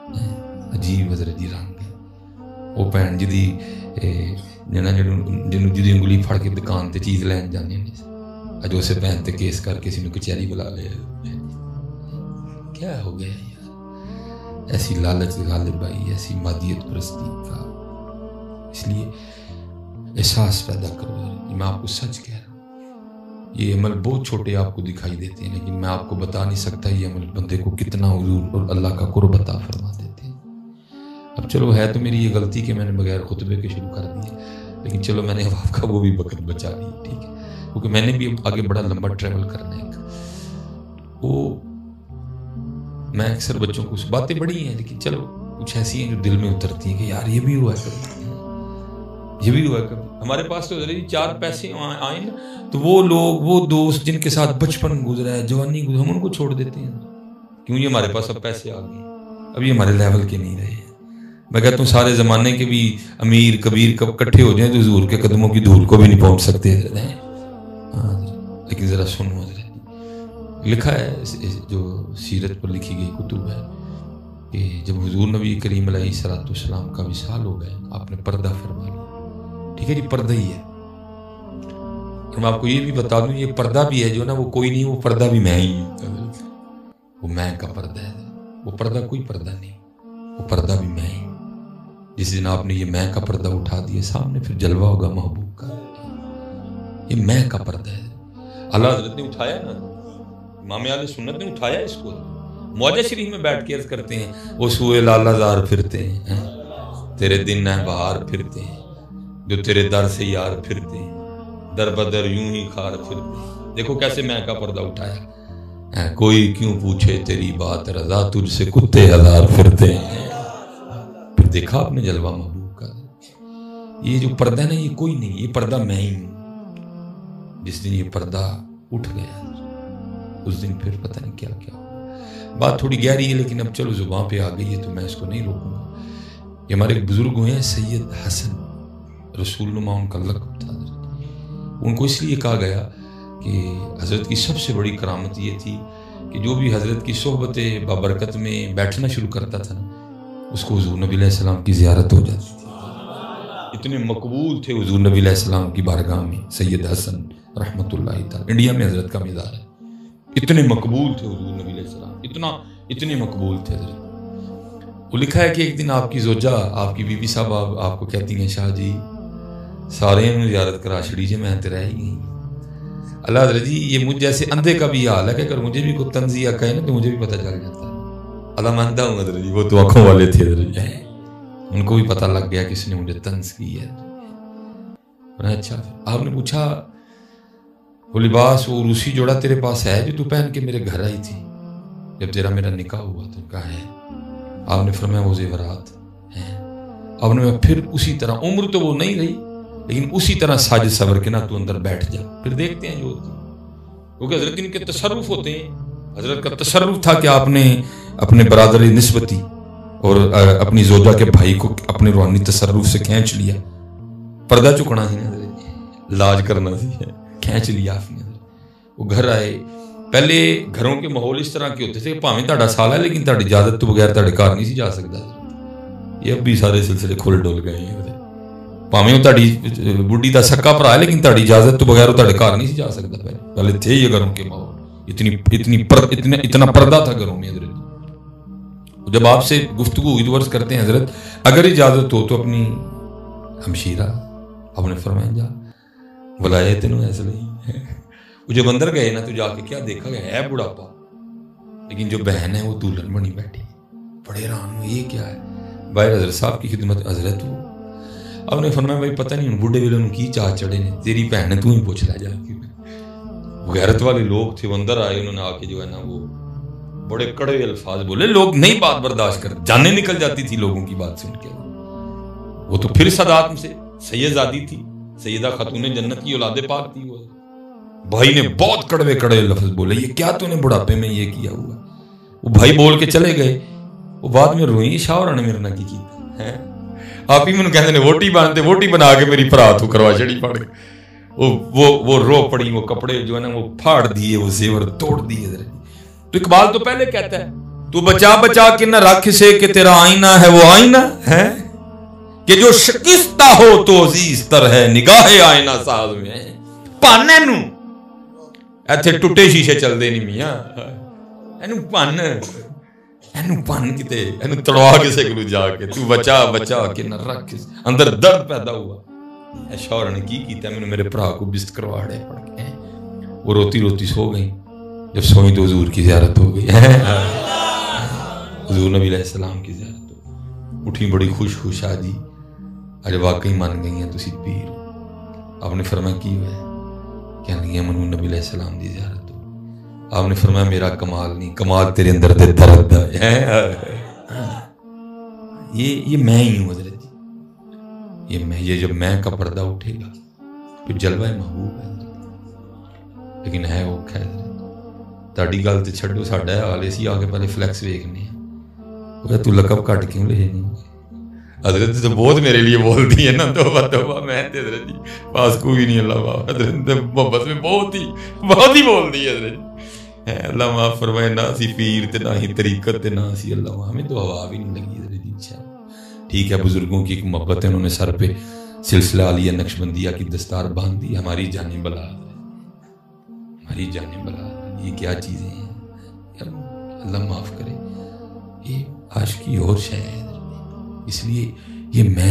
عجیب حضرت جی رنگ ہے وہ بھن جی جی انگلی پھڑ کے دکان تے چیز لین جانے اج اسے بہن تے کیس کر کے کسی نے کچہری بلا لیا کیا ہو گیا یار ایسی لالچ غالب آئی ایسی مادیت پرستی کا اس لیے احساس پیدا کرو میں آپ کو سچ کہہ رہا ہوں یہ عمل بہت چھوٹے آپ کو دکھائی دیتے ہیں لیکن میں آپ کو بتا نہیں سکتا یہ عمل بندے کو کتنا حضور اور اللہ کا قرب عطا فرما دیتے ہیں اب چلو ہے تو میری یہ غلطی کہ میں نے بغیر خطبے کے شروع کر دیا لیکن چلو میں نے آپ کا وہ بھی وقت بچا لیا ٹھیک ہے کیونکہ میں نے بھی آگے بڑا لمبا ٹریول کرنا ہے وہ میں اکثر بچوں کو باتیں بڑی ہیں لیکن چلو کچھ ایسی ہیں جو دل میں اترتی ہیں کہ یار یہ بھی ہوا ہے کبھی یہ بھی ہوا ہے کبھی ہمارے پاس تو 4 پیسے آئے نا تو وہ لوگ وہ دوست جن کے ساتھ بچپن گزرا ہے جوانی گزرا ہم ان کو چھوڑ دیتے ہیں کیوں یہ ہمارے پاس اب پیسے آ گئے اب یہ ہمارے لیول کے نہیں رہے میں کہتا ہوں سارے زمانے کے بھی امیر کبیر کب اکٹھے ہو جائیں تو حضور کے قدموں کی دھول کو بھی نہیں پہنچ سکتے لیکن ذرا سنو حضرت لکھا ہے جو سیرت پر لکھی گئی کتب ہے کہ جب حضور نبی کریم علیہ الصلوۃ والسلام کا وصال ہو گئے آپ نے پردہ فرما لیا ٹھیک ہے جی پردہ ہی ہے اور میں آپ کو یہ بھی بتا دوں یہ پردہ بھی ہے جو نا وہ کوئی نہیں وہ پردہ بھی میں ہی ہوں وہ میں کا پردہ ہے وہ پردہ کوئی پردہ نہیں وہ پردہ بھی میں ہی جس دن آپ نے یہ میں کا پردہ اٹھا دیا سامنے پھر جلوہ ہوگا محبوب کا یہ میں کا پردہ ہے اللہ حضرت نے اٹھایا نا امام اہل سنت نے اٹھایا اس کو معجزہ شریف میں بیٹھ کے عرض کرتے ہیں وہ سوئے لالہ زار پھرتے ہیں تیرے دن ہے بہار پھرتے ہیں جو تیرے در سے یار پھرتے ہیں در بدر یوں ہی خار پھرتے ہیں دیکھو کیسے میں کا پردہ اٹھایا کوئی کیوں پوچھے تیری بات رضا تجھ سے کتے ہزار پھرتے ہیں پھر دیکھا آپ نے جلوہ محبوب کا یہ جو پردہ ہے نا یہ کوئی نہیں یہ پردہ میں ہی ہوں جس دن یہ پردہ اٹھ گیا اس دن پھر پتہ نہیں کیا کیا بات تھوڑی گہری ہے لیکن اب چلو زبان پہ آ گئی ہے تو میں اس کو نہیں روکوں گا یہ ہمارے بزرگ ہوئے ہیں سید حسن رسول نما ان کا لقب تھا ان کو اس لیے کہا گیا کہ حضرت کی سب سے بڑی کرامت یہ تھی کہ جو بھی حضرت کی صحبت بابرکت میں بیٹھنا شروع کرتا تھا اس کو حضور نبی علیہ السلام کی زیارت ہو جاتی تھی اتنے مقبول تھے حضور نبی علیہ السلام کی بارگاہ میں سید حسن رحمۃ اللہ تعالی انڈیا میں حضرت کا مزار ہے اتنے مقبول تھے حضور نبی علیہ السلام اتنے مقبول تھے حضرت وہ لکھا ہے کہ ایک دن آپ کی زوجہ آپ کی بی بی صاحب آپ کو کہتی ہیں شاہ جی سارے انہوں زیارت کرا چھڑی جی میں تو رہ ہی گئی اللہ حضرت جی یہ مجھ جیسے اندھے کا بھی حال ہے کہ اگر مجھے بھی کوئی تنزیہ کہے نا تو مجھے بھی پتہ چل جاتا ہے اللہ مانتا ہوں حضرت جی وہ تو آنکھوں والے تھے حضرت جی ان کو بھی پتہ لگ گیا کس نے مجھے طنز کی ہے اچھا آپ نے پوچھا وہ لباس وہ روسی جوڑا تیرے پاس ہے جو تو پہن کے میرے گھر آئی تھی جب تیرا میرا نکاح ہوا تو کہا ہے آپ نے فرمایا وہ زیورات ہیں آپ نے پھر اسی طرح عمر تو وہ نہیں رہی لیکن اسی طرح ساجد صبر کے نا تو اندر بیٹھ جا پھر دیکھتے ہیں جو ہوتی کیونکہ حضرت ان کے تصرف ہوتے ہیں حضرت کا تصرف تھا کہ آپ نے اپنے برادر نسبتی اور اپنی زوجہ کے بھائی کو اپنے روحانی تصرف سے کھینچ لیا پردہ چکنا ہی نا لاج کرنا سی کھینچ لیا آپ نے وہ گھر آئے پہلے گھروں کے ماحول اس طرح کے ہوتے تھے کہ پاویں تہاڈا سال ہے لیکن تہاڈی اجازت تو بغیر تہاڈے گھر نہیں سی جا سکتا یہ اب بھی سارے سلسلے کھل ڈول گئے ہیں پاویں وہ تہاڈی بڈھی دا سکا بھرا ہے لیکن تہاڈی اجازت تو بغیر تہاڈے گھر نہیں سی جا سکتا پہلے تھے یہ گھروں کے ماحول اتنا پردہ تھا گھروں میں حضرت جب آپ سے گفتگو ہوئی تو عرض کرتے ہیں حضرت اگر اجازت ہو تو اپنی ہمشیرہ آپ نے فرمایا جا بلایا تینوں ایسا نہیں وہ جب اندر گئے نا تو جا کے کیا دیکھا گیا ہے بڑھاپا لیکن جو بہن ہے وہ دلہن بنی بیٹھی بڑے حیران ہوئے یہ کیا ہے باہر حضرت صاحب کی خدمت حضرت ہو آپ نے فرمایا بھائی پتہ نہیں بوڑھے ویلے انہوں کی چاہ چڑھے نے تیری بہن ہے تو ہی پوچھ لیا جا کے غیرت والے لوگ تھے وہ اندر آئے انہوں نے آ کے جو ہے نا وہ بڑے کڑوے الفاظ بولے لوگ نہیں بات برداشت کرتے جانیں نکل جاتی تھی لوگوں کی بات سن کے وہ تو پھر صدات سے سیدزادی تھی سیدہ خاتون جنت کی اولاد پاک تھی وہ بھائی نے بہت کڑوے کڑوے لفظ بولے یہ کیا تو نے بڑھاپے میں یہ کیا ہوا وہ بھائی بول کے چلے گئے وہ بعد میں روئیں شاہ اور نے میرے نہ کی ہے آپ ہی میں کہتے ہیں ووٹی بنا کے میری پرات ہو کروا چڑی پڑ گئے وہ رو پڑی وہ کپڑے جو ہے نا وہ پھاڑ دیے وہ زیور توڑ دیے تو اقبال تو پہلے کہتا ہے تو بچا بچا کے نہ رکھ سے کہ تیرا آئینہ ہے وہ آئینہ ہے کہ جو شکستہ ہو تو عزیز تر ہے نگاہ آئینہ ساز میں پانے نو ایتھے ٹوٹے شیشے چل دے نہیں میاں اینو پان کتے اینو تڑوا کے سے گلو جا کے تو بچا بچا کے نہ رکھ اندر درد پیدا ہوا. اے شوہر نے کی کیتا میں نے میرے بھرا کو بست کرواڑے پڑ کے وہ روتی روتی سو گئی. جب سوئی تو حضور کی زیارت ہو گئی حضور نبی علیہ السلام کی زیارت ہو اٹھی بڑی خوش خوش آجی اج واقعی مان گئی ہیں تسی پیر. آپ نے فرمایا کی ہوئے کہنے لگی منو نبی علیہ السلام دی زیارت ہو. آپ نے فرمایا میرا کمال نہیں کمال تیرے اندر دے درد ہے. یہ میں ہی ہوں حضرت جی یہ جب میں کا پردہ اٹھے گا تو جلوہ محبوب ہے لیکن ہے وہ خیر تاڑی گل تے چھڈو ساڈا حال اسی آ کے پہلے فلیکس ویکھنے ہیں تو لقب کٹ کیوں لے نہیں. حضرت تو بہت میرے لیے بولتی ہے نا توبہ توبہ میں حضرت جی پاس کو بھی نہیں اللہ بابا حضرت محبت میں بہت ہی بولتی ہے حضرت اللہ معاف فرمائے نہ سی پیر تے نہ ہی طریقت تے نہ سی اللہ ہمیں تو ہوا بھی نہیں لگی حضرت جی. اچھا ٹھیک ہے بزرگوں کی ایک محبت ہے انہوں نے سر پہ سلسلہ عالیہ نقشبندیہ کی دستار باندھ دی. ہماری جانیں بلا ہماری جانیں بلا یہ کیا چیزیں ہیں اللہ معاف کرے یہ عاشقی اور شے ہے اس لیے یہ میں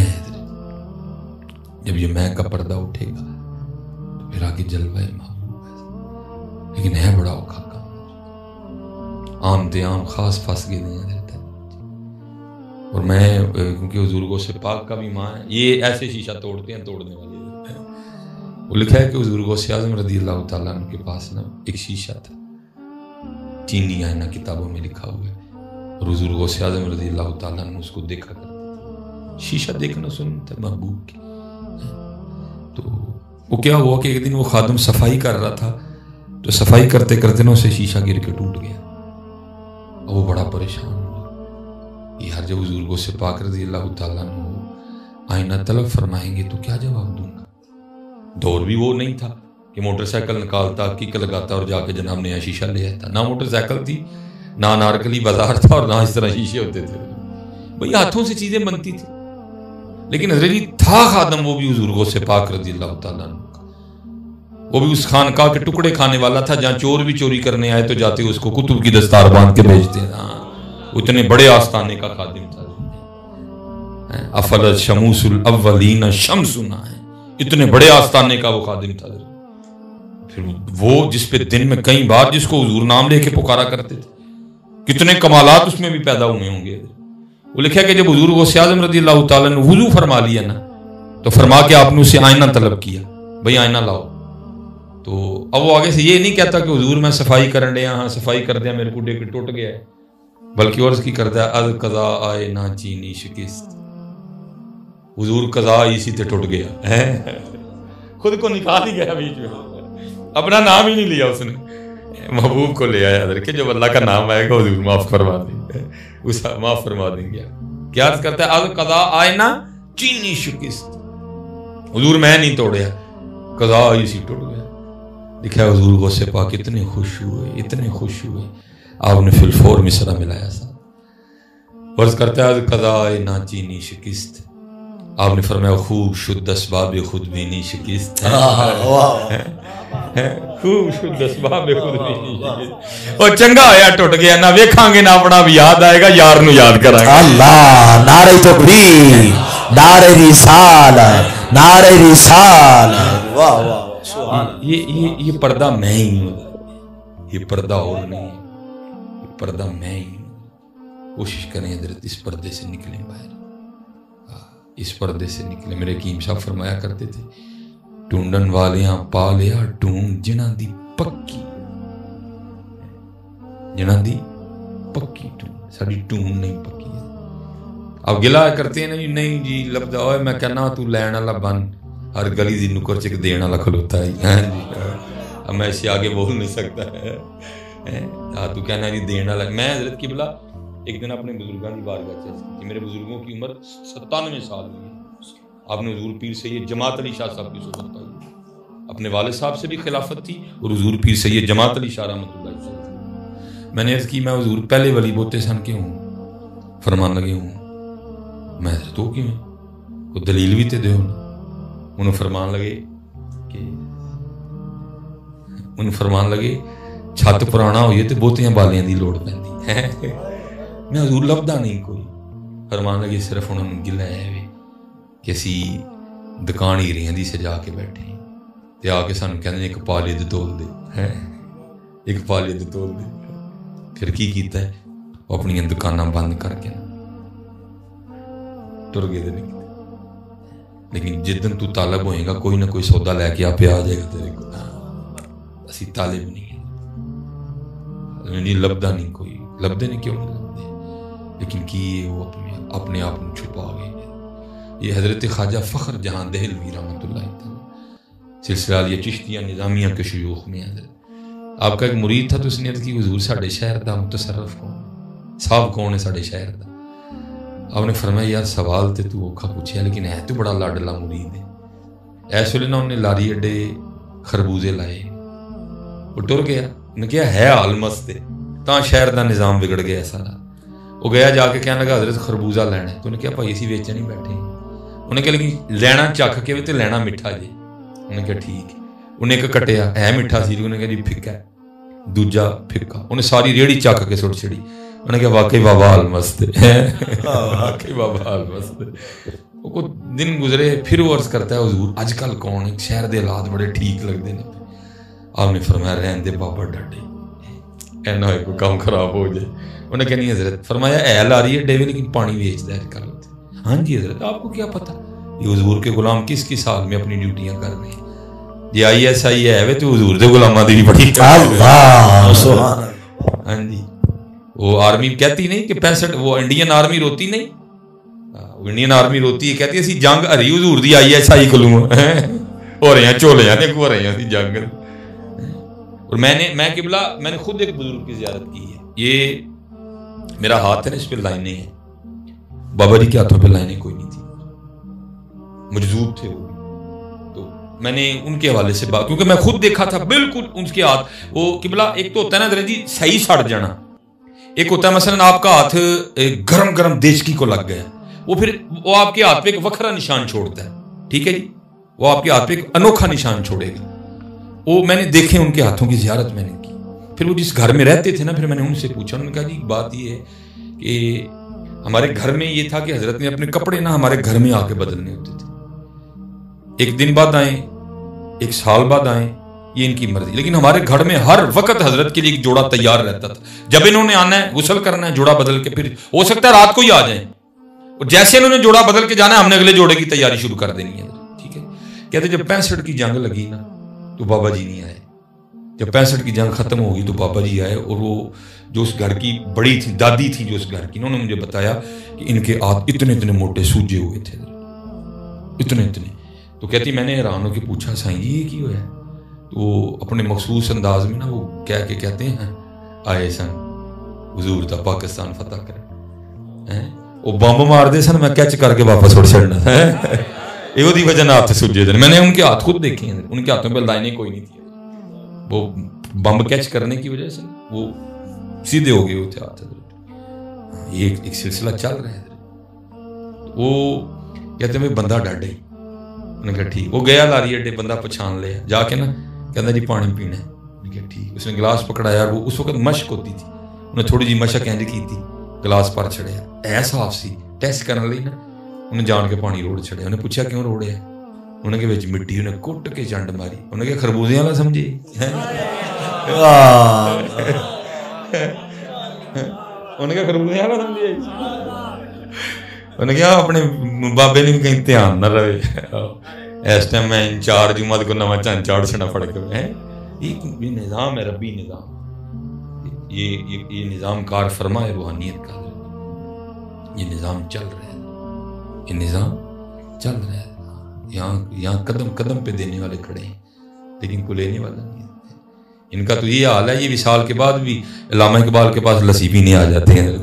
جب یہ میں کا پردہ اٹھے گا تو پھر آگے جلوہ محبوب ہے لیکن ہے بڑا اوکھا کام عام تے عام خاص پھنس گئے ہیں اور میں کیونکہ حضور سے پاک کا بھی ماں ہے یہ ایسے شیشہ توڑتے ہیں توڑنے والے وہ لکھا ہے کہ حضور غوث اعظم رضی اللہ تعالیٰ عنہ کے پاس نا ایک شیشہ تھا چینی آئینہ کتابوں میں لکھا ہوا ہے اور حضور غوث اعظم رضی اللہ تعالیٰ عنہ اس کو دیکھا کرتے تھے. شیشہ دیکھنا سنت ہے محبوب کی. تو وہ کیا ہوا کہ ایک دن وہ خادم صفائی کر رہا تھا تو صفائی کرتے کرتے نا اسے شیشہ گر کے ٹوٹ گیا اور وہ بڑا پریشان ہوا. یہ ہر جب حضور غوث پاک رضی اللہ تعالیٰ عنہ آئینہ طلب فرمائیں گے تو کیا جواب دوں گا. دور بھی وہ نہیں تھا کہ موٹر سائیکل نکالتا کک لگاتا اور جا کے جناب نیا شیشہ لے آتا. نہ موٹر سائیکل تھی نہ نارکلی بازار تھا اور نہ اس طرح شیشے ہوتے تھے. بھئی ہاتھوں سے چیزیں بنتی تھی لیکن حضرت جی تھا خادم وہ بھی حضور غوث پاک رضی اللہ تعالیٰ عنہ کا. وہ بھی اس خانقاہ کے ٹکڑے کھانے والا تھا جہاں چور بھی چوری کرنے آئے تو جاتے اس کو کتب کی دستار باندھ کے بھیجتے ہیں. اتنے بڑے آستانے کا خادم تھا. افلت شموس الاولین شمسنا ہے اتنے بڑے آستانے کا وہ خادم تھا. پھر وہ جس پہ دن میں کئی بار جس کو حضور نام لے کے پکارا کرتے تھے کتنے کمالات اس میں بھی پیدا ہوئے ہوں گے. وہ لکھا کہ جب حضور غوث اعظم رضی اللہ تعالیٰ نے وضو فرما لیا نا تو فرما کے آپ نے اسے آئینہ طلب کیا بھئی آئینہ لاؤ. تو اب وہ آگے سے یہ نہیں کہتا کہ حضور میں صفائی کرن لیا ہاں صفائی کر دیا میرے کو ڈیک ٹوٹ گیا ہے بلکہ اور اس کی کرتا ہے از قضا آئے نہ چینی شکست. حضور قضا اسی تے ٹوٹ گیا خود کو نکال ہی گیا بیچ میں اپنا نام ہی نہیں لیا اس نے محبوب کو لے آیا حضرت کہ جب اللہ کا نام آئے گا حضور معاف فرما دیں گے اس معاف فرما دیں گے. کیا عرض کرتا ہے از قضا آئے نہ چینی شکست. حضور میں نہیں توڑیا قضا اسی ٹوٹ گیا. لکھا حضور غوث پاک اتنے خوش ہوئے آپ نے فی الفور مصرع ملایا سا عرض کرتا ہے از قضا آئے نہ چینی شکست. آپ نے فرمایا خوب شد اسباب خود بینی شکست خوب شد اسباب خود بینی شکست. اور چنگا آیا ٹوٹ گیا نہ ویکھاں گے نہ اپنا بھی یاد آئے گا یار نو یاد کریں گے. اللہ نعرہ تکبیر نعرہ رسالت نعرہ رسالت. واہ واہ سبحان. یہ پردہ میں ہی ہوں یہ پردہ اور نہیں یہ پردہ میں ہی ہوں. کوشش کریں حضرت اس پردے سے نکلیں باہر اس پردے سے نکلے. میرے حکیم صاحب فرمایا کرتے تھے ٹونڈن والیاں پا لیا ٹونڈ جنہاں دی پکی ٹونڈ ساری ٹونڈ نہیں پکی ہے. اب گلا کرتے ہیں نہیں جی لبدا ہوئے میں کہنا تو لین والا بن ہر گلی دی نکر چک دین والا کھلوتا ہے اب میں اسے آگے بول نہیں سکتا ہے تو کہنا جی دین والا. میں حضرت کی بلا ایک دن اپنے بزرگوں کی بارگاہ چاہیے کہ میرے بزرگوں کی عمر 97 سال ہوئی ہے. آپ نے حضور پیر سید جماعت علی شاہ صاحب کی صحبت پائی. اپنے والد صاحب سے بھی خلافت تھی اور حضور پیر سید جماعت علی شاہ رحمۃ اللہ. میں نے عرض کی میں حضور پہلے ولی بوتے سن کیوں ہوں؟ فرمان لگے ہوں میں حضرت ہو کیوں کوئی دلیل بھی تے دیو نا. انہوں فرمان لگے چھت پرانا ہوئے تو بوتیاں بالیاں دی لوڑ پیندی ہے. میں حضور لبدا نہیں کوئی. فرمان لگے صرف انہوں نے گلا ہے کہ اسی دکان ہی رہی دی سجا کے بیٹھے تے آ کے سانوں کہندے ایک پالے دے تول دے ایک پالے دے تول دے. پھر کی کیتا ہے وہ اپنی دکاناں بند کر کے ٹر گئے دے. لیکن جدن تو طالب ہوئے گا کوئی نہ کوئی سودا لے کے آپ آ جائے گا تیرے کو. اسی طالب نہیں نہیں لبدا نہیں کوئی. لبدے نہیں کیوں نہیں لبدے لیکن کی وہ اپنے آپ کو چھپا گئے. یہ حضرت خواجہ فخر جہاں دہلوی رحمۃ اللہ تعالی سلسلہ یہ چشتیہ نظامیہ کے شیوخ میں حضرت آپ کا ایک مرید تھا تو اس نے عرض کی حضور ساڈے شہر دا متصرف کون صاحب کون ہے ساڈے شہر دا. آپ نے فرمایا یار سوال تے تو اوکھا پوچھیا لیکن ہے تو بڑا لاڈلا مرید ہے. ایس ویلے نہ انہیں لاری اڈے خربوزے لائے وہ ٹر گیا. انہیں کہا ہے حال مست تاں شہر دا نظام بگڑ گیا سارا. وہ گیا جا کے کہنے لگا حضرت خربوزہ لینا ہے. تو انہیں کہا بھائی اسی ویچن ہی بیٹھے ہیں. انہیں کہا لیکن لینا چکھ کے تے لینا میٹھا جی. انہیں کہا ٹھیک. انہیں ایک کٹیا ہے میٹھا سی. انہیں کہا جی پھکا ہے. دوجا پھکا. انہیں ساری ریڑھی چکھ کے سٹ چھڑی. انہیں کہا واقعی بابا حال مست واقعی بابا حال مست. وہ دن گزرے پھر وہ عرض کرتا ہے حضور اج کل کون ہے شہر دے حالات بڑے ٹھیک لگتے ہیں. آپ نے فرمایا رہن دے بابا ڈاڈے اینا ہوئے کوئی کام خراب ہو جائے. انہیں کہا نہیں حضرت. فرمایا اہل آ رہی ہے ڈیوی لیکن پانی بیچتا ہے کل. ہاں جی حضرت آپ کو کیا پتا یہ حضور کے غلام کس کس حال میں اپنی ڈیوٹیاں کر رہے ہیں. یہ آئی ایس آئی ہے تو حضور دے غلاماں دی بڑی اللہ سبحان اللہ. ہاں جی وہ آرمی کہتی نہیں کہ 65 وہ انڈین آرمی روتی نہیں. وہ انڈین آرمی روتی ہے کہتی ہے اسی جنگ ہری حضور دی آئی ایس آئی کلوں ہو رہے ہیں چولے دیکھ ہو رہے ہیں جنگ. اور میں قبلہ میں نے خود ایک بزرگ کی زیارت کی ہے. یہ میرا ہاتھ ہے نا اس پہ لائنیں ہیں. بابا جی کے ہاتھوں پہ لائنیں کوئی نہیں تھی مجذوب تھے وہ. تو میں نے ان کے حوالے سے بات کیونکہ میں خود دیکھا تھا بالکل ان کے ہاتھ. وہ قبلہ ایک تو ہوتا ہے نا درے جی صحیح سڑ جانا. ایک ہوتا ہے مثلا آپ کا ہاتھ گرم گرم دیچکی کو لگ گیا وہ پھر وہ آپ کے ہاتھ پہ ایک وکھرا نشان چھوڑتا ہے. ٹھیک ہے جی وہ آپ کے ہاتھ پہ ایک انوکھا نشان چھوڑے گا. وہ میں نے دیکھے ان کے ہاتھوں کی زیارت میں نے کی. پھر وہ جس گھر میں رہتے تھے نا پھر میں نے ان سے پوچھا. انہوں نے کہا جی بات یہ ہے کہ ہمارے گھر میں یہ تھا کہ حضرت نے اپنے کپڑے نہ ہمارے گھر میں آ کے بدلنے ہوتے تھے. ایک دن بعد آئیں ایک سال بعد آئیں یہ ان کی مرضی. لیکن ہمارے گھر میں ہر وقت حضرت کے لیے ایک جوڑا تیار رہتا تھا. جب انہوں نے آنا ہے غسل کرنا ہے جوڑا بدل کے پھر ہو سکتا ہے رات کو ہی آ جائیں. اور جیسے انہوں نے جوڑا بدل کے جانا ہے ہم نے اگلے جوڑے کی تیاری شروع کر دینی ہے. ٹھیک ہے. کہتے جب 65 کی جنگ لگی نا تو بابا جی نہیں آئے. جب 65 کی جنگ ختم ہوگی تو بابا جی آئے. اور وہ جو اس گھر کی بڑی تھی دادی تھی جو اس گھر کی انہوں نے مجھے بتایا کہ ان کے ہاتھ اتنے اتنے موٹے سوجے ہوئے تھے اتنے اتنے. تو کہتی میں نے حیران ہو کے پوچھا سائیں جی یہ کی ہوا ہے. تو وہ اپنے مخصوص انداز میں نا وہ کہہ کے کہتے ہیں آئے سن حضور دا پاکستان فتح کرے. وہ بمب مار دے سن میں کیچ کر کے واپس اڑ چڑنا یہ وجہ نہ ہاتھ سوجے تھے. میں نے ان کے ہاتھ خود دیکھے ہیں. ان کے ہاتھوں پہ لائنیں کوئی نہیں تھی. وہ بمب کیچ کرنے کی وجہ سے وہ سیدھے ہو گئے ہوتے ہاتھ. یہ ایک سلسلہ چل رہا ہے. وہ کہتے ہیں بندہ ڈاڈے. انہوں نے کہا ٹھیک. وہ گیا لاری اڈے بندہ پہچان لیا جا کے نا کہنا جی پانی پینا ہے. میں کہا ٹھیک. اس نے گلاس پکڑایا. وہ اس وقت مشق ہوتی تھی. انہیں تھوڑی جی مشق انج کی تھی گلاس پر چڑھیا اے صاف سی ٹیسٹ کرنے لئی نا انہیں جان کے پانی روڑ چڑھیا. انہیں پوچھا کیوں روڑیا. انہیں کہ وچ مٹی انہیں کٹ کے چنڈ ماری. انہیں کہ خربوزے والا سمجھے. انہیں کہ خربوزے والا سمجھے. انہیں کہا اپنے بابے نے کہیں دھیان نہ رہے. اس ٹائم میں انچارج ہوں کو نواں چانچاڑ چھڑا پڑ کے یہ نظام ہے ربی نظام. یہ نظام کار فرما ہے روحانیت کا. یہ نظام چل رہا ہے. یہ نظام چل رہا ہے. یہاں قدم قدم پہ دینے والے کھڑے ہیں لیکن کو لینے والا نہیں. ان کا تو یہ حال ہے. یہ وصال کے بعد بھی علامہ اقبال کے پاس لسی پینے آ جاتے ہیں.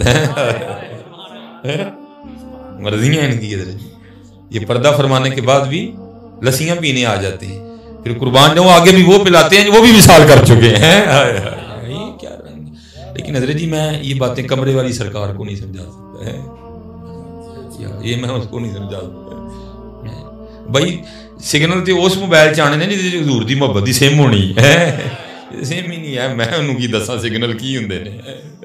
مرضیاں ان کی. یہ پردہ فرمانے کے بعد بھی لسیاں پینے آ جاتے ہیں. پھر قربان جاؤں آگے بھی وہ پلاتے ہیں وہ بھی وصال کر چکے ہیں. لیکن حضرت جی میں یہ باتیں کمرے والی سرکار کو نہیں سمجھا سکتا ہے، یہ میں اس کو نہیں سمجھا سکتا بھائی. سگنل تے اس موبائل چانے نے جی حضور دی محبت دی سم ہونی ہے، سیم ہی نہیں ہے. میں انہوں کی دساں سگنل کی ہوندے نے،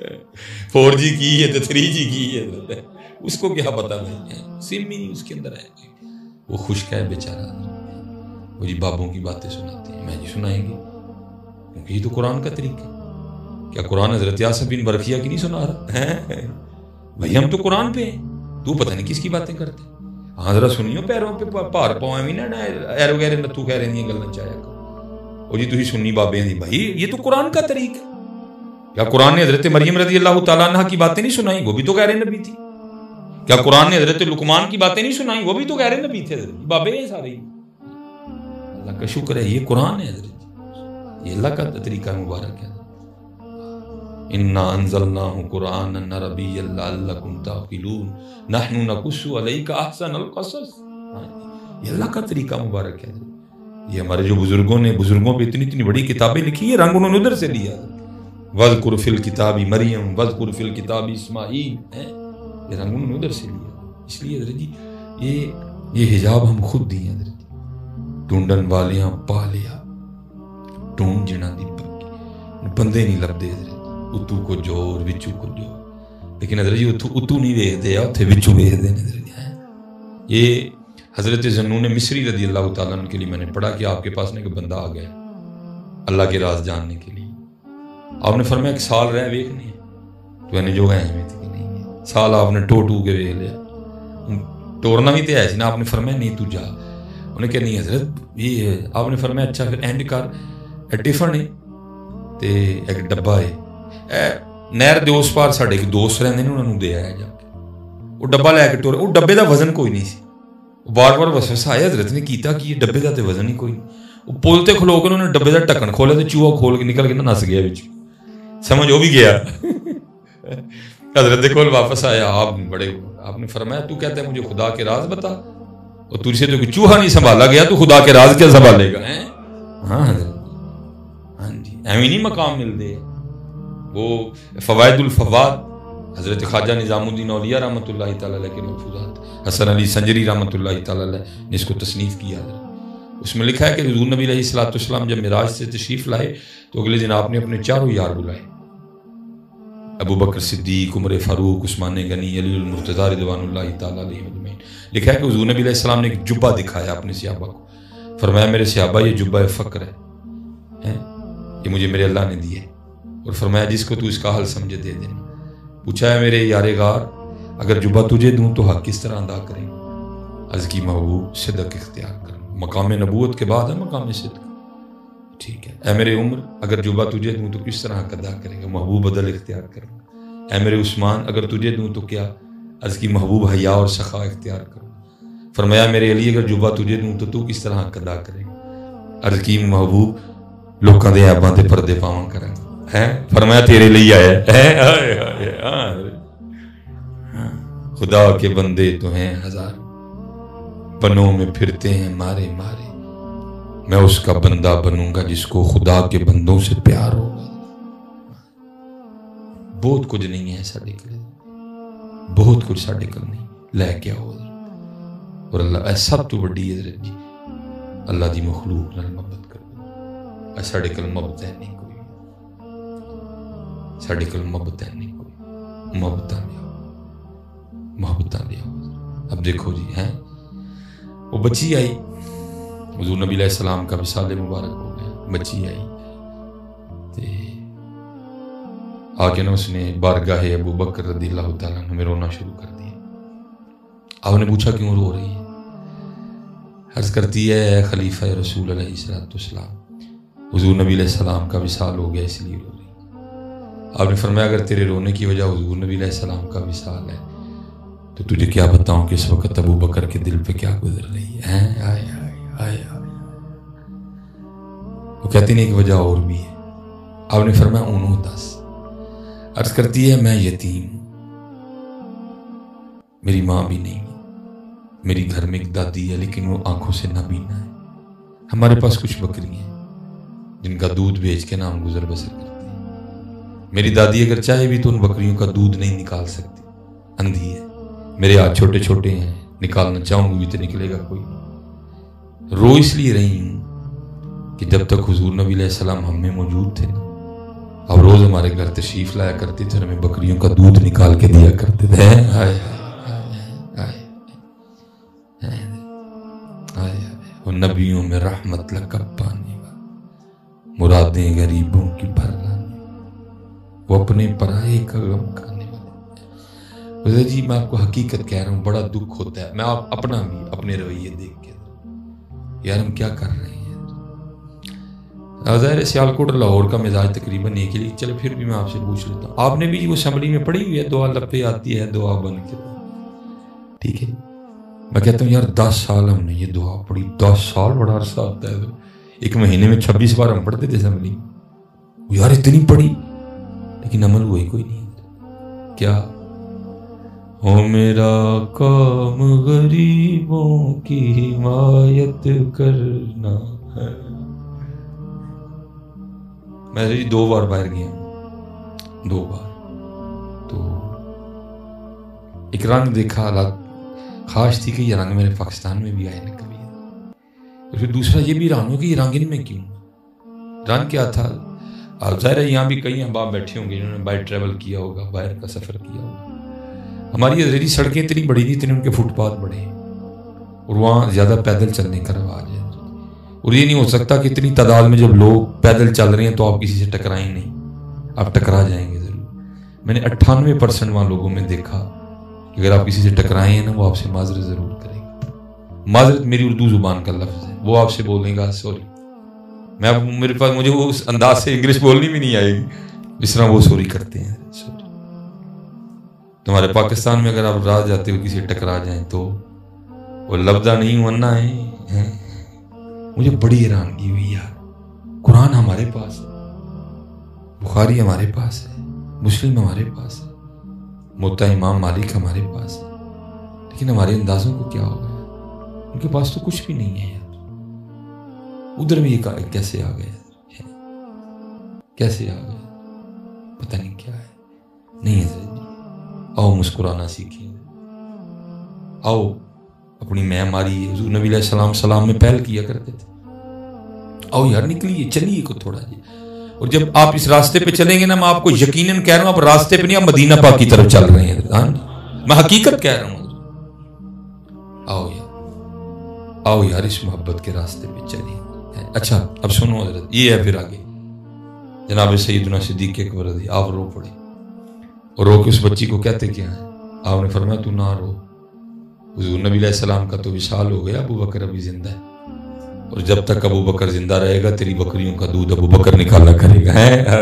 4G کی ہے تو 3G کی ہے، اس کو کیا پتہ نہیں ہے، سم ہی نہیں اس کے اندر ہے. وہ خشک ہے بیچارہ، وہ جی بابوں کی باتیں سناتے ہیں. میں جی سنائیں گے کیونکہ یہ تو قرآن کا طریقہ ہے. کیا قرآن حضرت یاسر بن برقیہ کی نہیں سنا رہا ہے بھائی؟ ہم تو قرآن پہ ہیں، تو پتہ نہیں کس کی باتیں کرتے ہیں. ہاں ذرا سنیو پیروں پہ پار پاؤں بھی نہ ایرو گہرے نتو کہہ رہی ہیں گلیں چاہیا کرو. اور جی تھی سنی بابے دی بھائی یہ تو قرآن کا طریقہ ہے. کیا قرآن نے حضرت مریم رضی اللہ تعالیٰ عنہ کی باتیں نہیں سنائی؟ وہ بھی تو غیر نبی تھی. کیا قرآن نے حضرت لقمان کی باتیں نہیں سنائی؟ وہ بھی تو غیر نبی تھے. بابے ہیں سارے. اللہ کا شکر ہے یہ قرآن ہے حضرت، یہ اللہ کا طریقہ مبارک ہے. انا انزلناہ قرآنا عربیا لعلکم تعقلون نحن نقص علیک احسن القصص. یہ اللہ کا طریقہ مبارک ہے. یہ ہمارے جو بزرگوں نے بزرگوں پہ اتنی بڑی کتابیں لکھی ہیں، رنگ انہوں نے ادھر سے لیا. وذکر فی الکتاب مریم وذکر فی الکتاب اسماعیل، یہ رنگ انہوں نے ادھر سے لیا. اس لیے حضرت جی یہ حجاب ہم خود دیے حضرت جی. ڈھونڈن والیاں پا لیا، ڈھونڈ جنا دی بندے نہیں لبدے حضرت. اتو کو جوڑ وچو کو جوڑ، لیکن حضرت جی اتو نہیں ویکھدے آ اتھے وچو ویکھدے نے حضرت جی. یہ حضرت ذنون مصری رضی اللہ تعالیٰ عنہ کے لیے میں نے پڑھا کہ آپ کے پاس نے کہ بندہ آ گیا اللہ کے راز جاننے کے لیے. آپ نے فرمایا ایک سال رہ ویکھنے ہیں تو انہیں جو گئے میں تھی کہ نہیں ہے. سال آپ نے ٹو کے ویکھ لیا، ٹورنا بھی تو ہے سی نا. آپ نے فرمایا نہیں تو جا. انہیں کہ نہیں حضرت یہ. آپ نے فرمایا اچھا پھر اینڈ کر. ٹفن ہے تے ایک ڈبا ہے نہر دے اس پار ساڈے ایک دوست رہندے نے، انہوں نے دے آیا جا کے. وہ ڈبا لے کے ٹور. وہ ڈبے دا وزن کوئی نہیں سی. بار بار وسوسہ آیا حضرت نے کیتا کہ یہ ڈبے دا تے وزن ہی کوئی نہیں. وہ پل تے کھلو کے انہوں نے ڈبے دا ڈھکن کھولا تے چوہا کھول کے نکل کے نہ نس گیا وچ. سمجھ وہ بھی گیا. حضرت کول واپس آیا. آپ نے فرمایا تو کہتا ہے مجھے خدا کے راز بتا، اور تجھ سے تو کوئی چوہا نہیں سنبھالا گیا، تو خدا کے راز کیا سنبھالے گا؟ ہاں حضرت، ہاں جی ایویں نہیں مقام ملتے. وہ فوائد الفواد حضرت خواجہ نظام الدین اولیاء رحمۃ اللہ تعالیٰ علیہ کے ملفوظات، حسن علی سنجری رحمۃ اللہ تعالیٰ علیہ نے اس کو تصنیف کیا ہے. اس میں لکھا ہے کہ حضور نبی علیہ الصلوۃ والسلام جب معراج سے تشریف لائے تو اگلے دن آپ نے اپنے چاروں یار بلائے، ابو بکر صدیق، عمر فاروق، عثمان غنی، علی المرتضیٰ رضوان اللہ تعالیٰ علیہ اجمعین. لکھا ہے کہ حضور نبی علیہ السلام نے ایک جبہ دکھایا اپنے صحابہ کو. فرمایا میرے صحابہ یہ جبہ فقر ہے، یہ مجھے میرے اللہ نے دی ہے. اور فرمایا جس کو تو اس کا حل سمجھے دے دینا. پوچھا ہے میرے یار غار اگر جبہ تجھے دوں تو حق کس طرح ادا کریں؟ عرض کی محبوب صدق اختیار کروں. مقام نبوت کے بعد ہے مقام صدق. ٹھیک ہے. اے میرے عمر اگر جبہ تجھے دوں تو کس طرح حق ادا کرے گا؟ محبوب عدل اختیار کروں. اے میرے عثمان اگر تجھے دوں تو کیا؟ عرض کی محبوب حیا اور سخا اختیار کروں. فرمایا میرے علی اگر جبہ تجھے دوں تو کس طرح حق ادا کرے گا؟ عرض کی محبوب لوکاں دے عیباں تے پردے پاواں کریں. فرمایا تیرے لیے آیا ہے. خدا کے بندے تو ہیں ہزار، بنوں میں پھرتے ہیں مارے مارے. میں اس کا بندہ بنوں گا جس کو خدا کے بندوں سے پیار ہوگا. بہت کچھ نہیں ہے ساڈے کول، بہت کچھ ساڈے کول نہیں لے کے آؤ. اور اللہ سب تو بڑی حضرت جی اللہ دی مخلوق نال محبت کرو. ساڈے کول محبت ہے نہیں، ساڈے کول محبت ہے نہیں کوئی. محبتاں لے آؤ. اب دیکھو جی ہیں وہ بچی آئی، حضور نبی علیہ السلام کا وصال مبارک ہو گیا. بچی آئی تے آ کے نا اس نے بارگاہ ابو بکر رضی اللہ تعالیٰ عنہ میں رونا شروع کر دیا. آپ نے پوچھا کیوں رو رہی ہے؟ عرض کرتی ہے خلیفہ رسول علیہ الصلوۃ والسلام حضور نبی علیہ السلام کا وصال ہو گیا اس لیے رو رہی. آپ نے فرمایا اگر تیرے رونے کی وجہ حضور نبی علیہ السلام کا وصال ہے تو تجھے کیا بتاؤں کہ اس وقت ابو بکر کے دل پہ کیا گزر رہی ہے. وہ کہتے ہیں ایک وجہ اور بھی ہے. آپ نے فرمایا انہوں دس. عرض کرتی ہے میں یتیم ہوں، میری ماں بھی نہیں ہے، میری گھر میں ایک دادی ہے لیکن وہ آنکھوں سے نابینا ہے. ہمارے پاس کچھ بکری ہیں جن کا دودھ بیچ کے نام گزر بسر کرتے ہیں. میری دادی اگر چاہے بھی تو ان بکریوں کا دودھ نہیں نکال سکتی، اندھی ہے. میرے ہاتھ چھوٹے چھوٹے ہیں، نکالنا چاہوں گی بھی تو نکلے گا کوئی نہیں. رو اس لیے رہی ہوں کہ جب تک حضور نبی علیہ السلام ہم میں موجود تھے نا، اب روز ہمارے گھر تشریف لایا کرتے تھے، ہمیں بکریوں کا دودھ نکال کے دیا کرتے تھے. وہ نبیوں میں رحمت لقب پانے والا، مرادیں غریبوں کی بھر لانے، وہ اپنے پرائے کا غم کھانے والے. جی میں آپ کو حقیقت کہہ رہا ہوں، بڑا دکھ ہوتا ہے. میں اپنا بھی اپنے رویے دیکھ کے یار ہم کیا کر رہے ہیں. ظاہر سیالکوٹ لاہور کا مزاج تقریباً ایک ہی، چلے پھر بھی میں آپ سے پوچھ لیتا ہوں، آپ نے بھی وہ اسمبلی میں پڑھی ہوئی ہے دعا لپے آتی ہے دعا بن کے؟ ٹھیک ہے، میں کہتا ہوں یار 10 سال ہم نے یہ دعا پڑھی، 10 سال بڑا عرصہ ہوتا ہے. ایک مہینے میں 26 بار ہم پڑھتے تھے اسمبلی میں، یار اتنی پڑھی لیکن عمل ہوئی کوئی نہیں. کیا ہو میرا کام غریبوں کی حمایت کرنا ہے. میں جی 2 بار باہر گیا، 2 بار تو ایک رنگ دیکھا، حالات خاص تھی کہ یہ رنگ میرے پاکستان میں بھی آئے نہ کبھی. اور پھر دوسرا یہ بھی رنگ ہو کہ یہ رنگ ان میں کیوں. رنگ کیا تھا؟ آپ ظاہر ہے یہاں بھی کئی احباب بیٹھے ہوں گے جنہوں نے باہر ٹریول کیا ہوگا، باہر کا سفر کیا ہوگا. ہماری ادھیری سڑکیں اتنی بڑی تھی، اتنے ان کے فٹ پاتھ بڑے ہیں، اور وہاں زیادہ پیدل چلنے کا رواج ہے. اور یہ نہیں ہو سکتا کہ اتنی تعداد میں جب لوگ پیدل چل رہے ہیں تو آپ کسی سے ٹکرائیں نہیں، آپ ٹکرا جائیں گے ضرور. میں نے 98% وہاں لوگوں میں دیکھا کہ اگر آپ کسی سے ٹکرائیں ہیں نا وہ آپ سے معذرت ضرور کرے گا. معذرت میری اردو زبان کا لفظ ہے، وہ آپ سے بولیں گا سوری. میرے پاس مجھے وہ اس انداز سے انگلش بولنی بھی نہیں آئے گی جس طرح وہ سوری کرتے ہیں. سوری. تمہارے پاکستان میں اگر آپ راہ جاتے ہو کسی ٹکرا جائیں تو وہ لفظہ نہیں ورنہ ہے. مجھے بڑی حیرانگی ہوئی یار، قرآن ہمارے پاس ہے، بخاری ہمارے پاس ہے، مسلم ہمارے پاس ہے، موطا امام مالک ہمارے پاس ہے، لیکن ہمارے اندازوں کو کیا ہو گیا؟ ان کے پاس تو کچھ بھی نہیں ہے یار. ادھر بھی یہ کیسے آ گیا، کیسے آ گیا پتہ نہیں کیا ہے. نہیں ہے سر، آؤ مسکرانا سیکھیں، آؤ اپنی معماری حضور نبی علیہ السلام سلام میں پہل کیا کرتے تھے. آؤ یار نکلیے، چلیے کو تھوڑا جی. اور جب آپ اس راستے پہ چلیں گے نا، میں آپ کو یقیناً کہہ رہا ہوں آپ راستے پہ نہیں، آپ مدینہ پاک کی طرف چل رہے ہیں. میں حقیقت کہہ رہا ہوں. آؤ یار اس محبت کے راستے پہ چلیے. اچھا اب سنو حضرت، یہ ہے پھر آگے جناب سیدنا صدیق اکبر رضی، آپ رو پڑے اور رو کے اس بچی کو کہتے کیا ہے؟ آپ نے فرمایا تو نہ رو، حضور نبی علیہ السلام کا تو وصال ہو گیا، ابو بکر ابھی زندہ ہے، اور جب تک ابو بکر زندہ رہے گا تیری بکریوں کا دودھ ابو بکر نکالا کرے گا.